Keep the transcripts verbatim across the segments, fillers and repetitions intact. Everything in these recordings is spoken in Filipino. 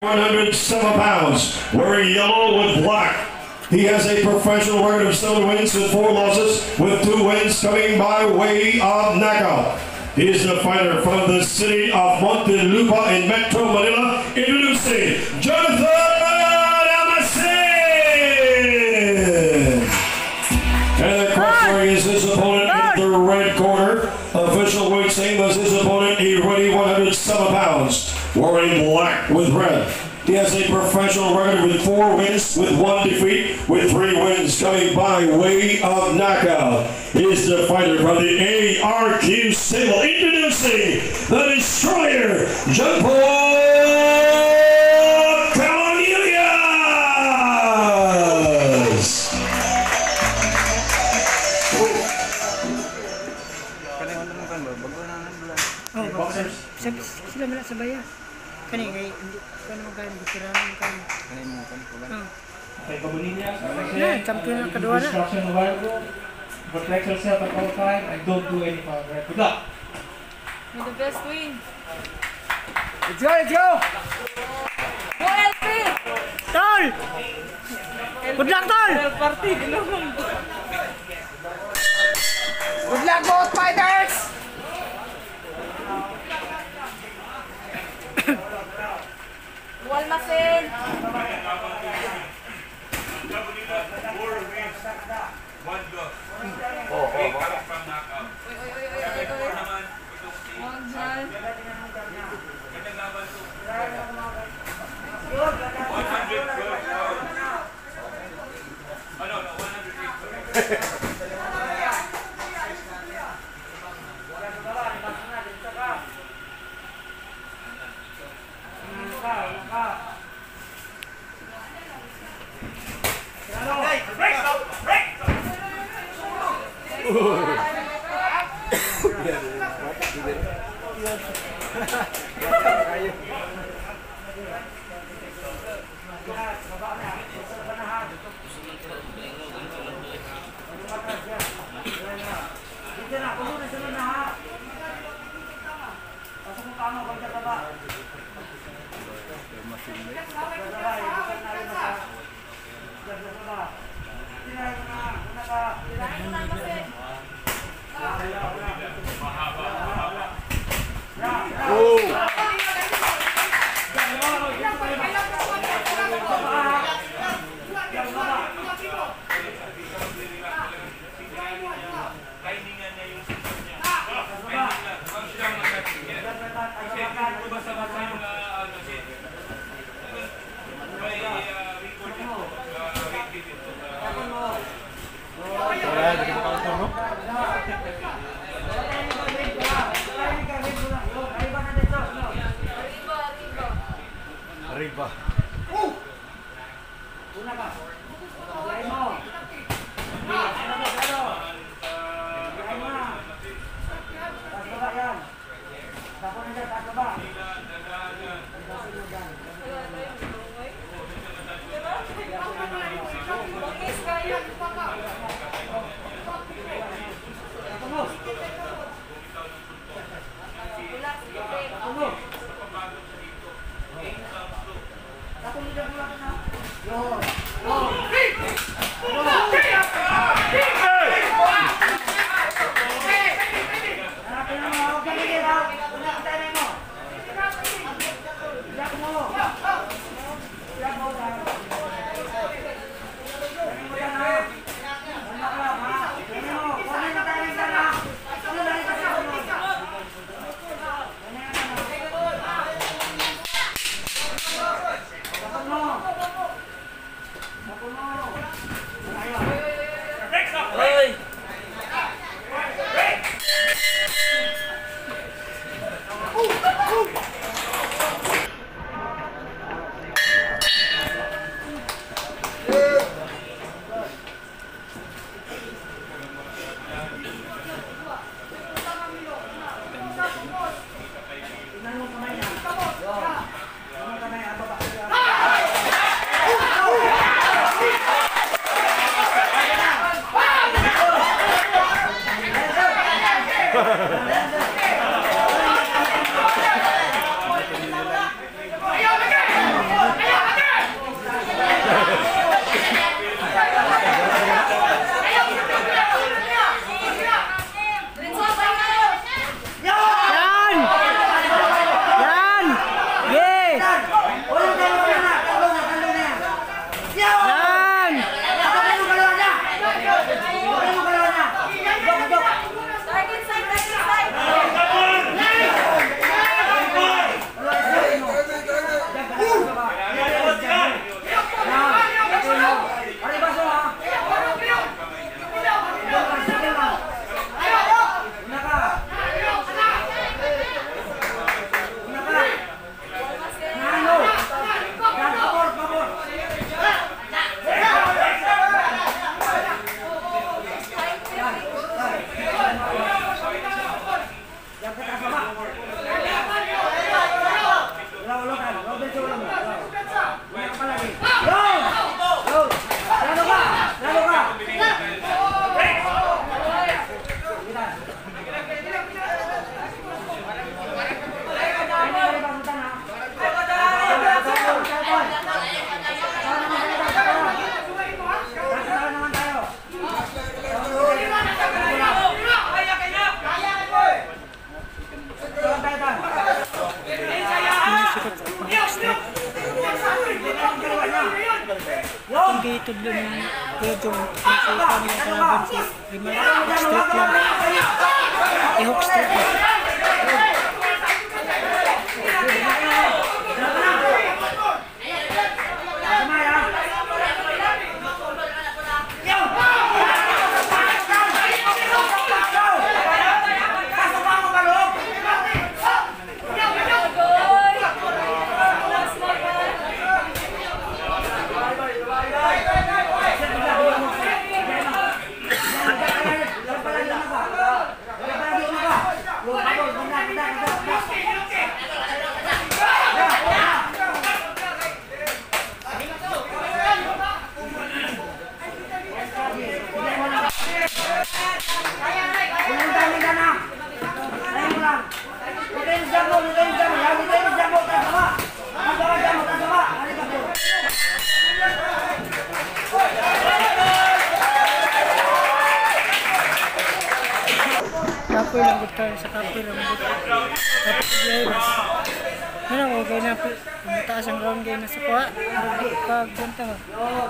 one hundred seven pounds, wearing yellow with black. He has a professional record of seven wins and four losses, with two wins coming by way of knockout. He is the fighter from the city of Montelupa in Metro Manila, introducing Jonathan Damascene. And the corner is his opponent in the red corner. Official weight same as his opponent, a ready one hundred seven pounds, wearing black with red. He has a professional record with four wins, with one defeat, with three wins coming by way of knockout. He is the fighter from the A R Q stable, introducing the Destroyer, John Paul Calanillas. Oh, boxers. Sila mula sa bayan. Kani ngay hindi ko naman kayo bukiranan mo kayo. Kani mo kan ko ba? Okay, Calanillas. Yeah, champion na kadua na. Instruction a while ago. Protect yourself at all time and don't do any foul. Right? Good luck. May the best win. Let's go, let's go! Go L P! Tol! Good luck, Tol! Party, gulong. Good luck, both fighters! Walmasin! Oh, oh, from knockout. Uy, uy, uy, uy, uy, uy. Huwag dyan. one hundred good. Oh, no, no, one hundred eight. Arriba. Una ka. Lay mo. Lay mo. Tataba yan. Tapo na dyan, tataba. Bakis kayo. sudlo ni Kuya Jong. Nakita niya kalaban si Rimal. Street lang. I-hook street lang. Kapoy lang buta sa kapoy lang buta. Dapat players. Ano ko kay na mataas ang ground game sa kuha. Pag punta mo.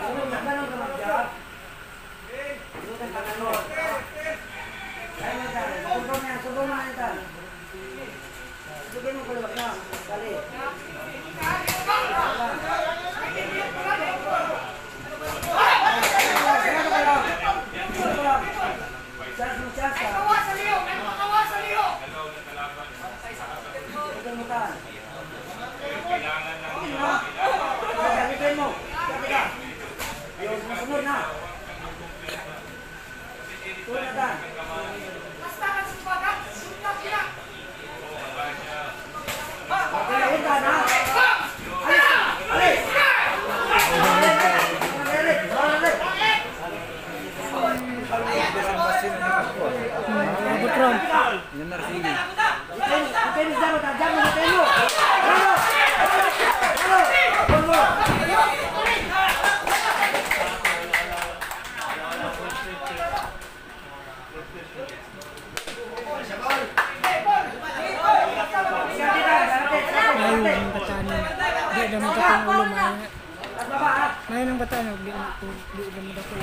May nang bata no, di di di mo dako.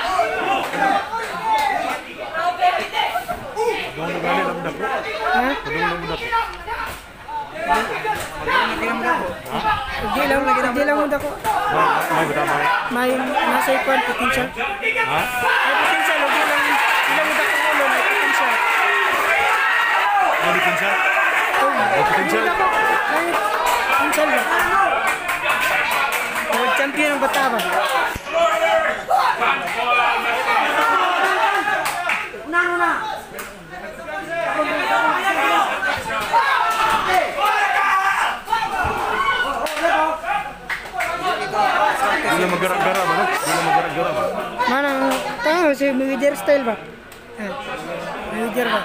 Dong gali lang dako. Ha? Dong lang dako. Di lang lagi di lang mo dako. May bata may. May nasa ikon potential. Ha? May potential di lang di lang mo dako ulo may potential. May potential. May potential. May potential ba? World champion ang bata ba? Nano na. Hindi magara-gara ba? Hindi magara-gara ba? Mana tahu si Mayweather style ba? Eh. Mayweather ba?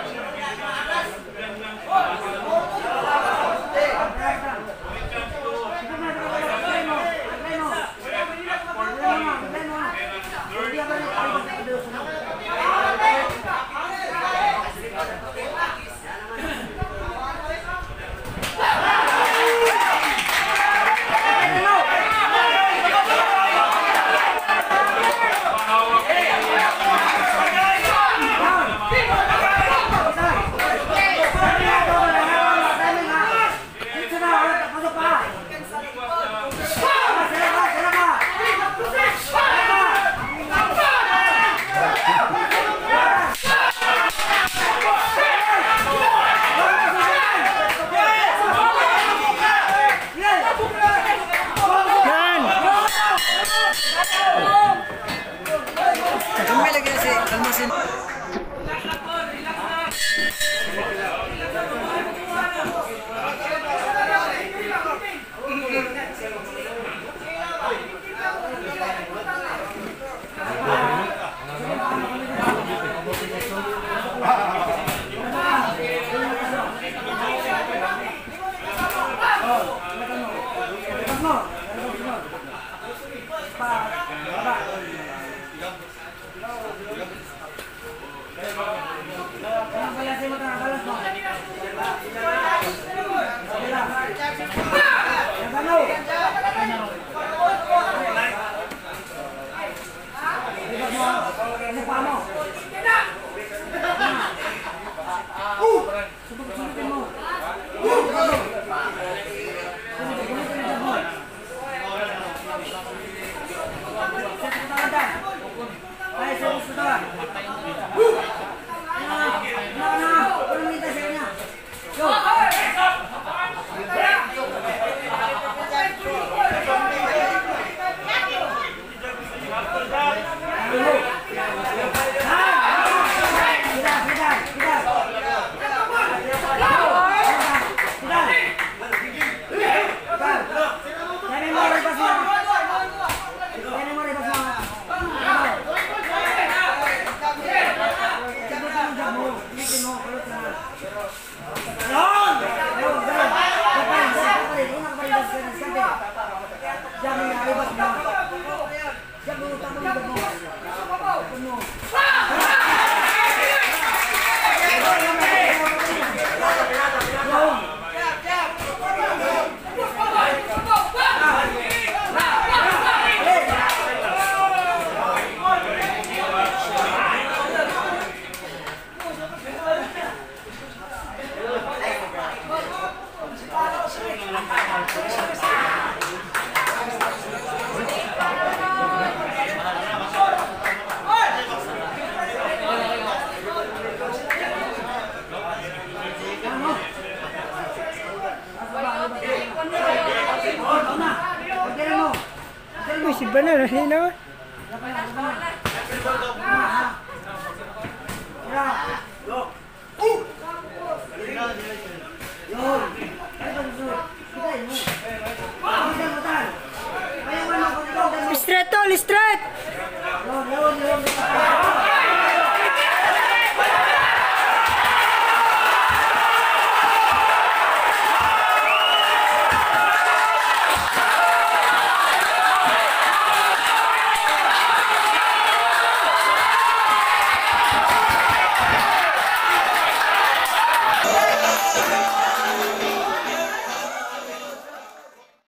Uy, si Banana, sino?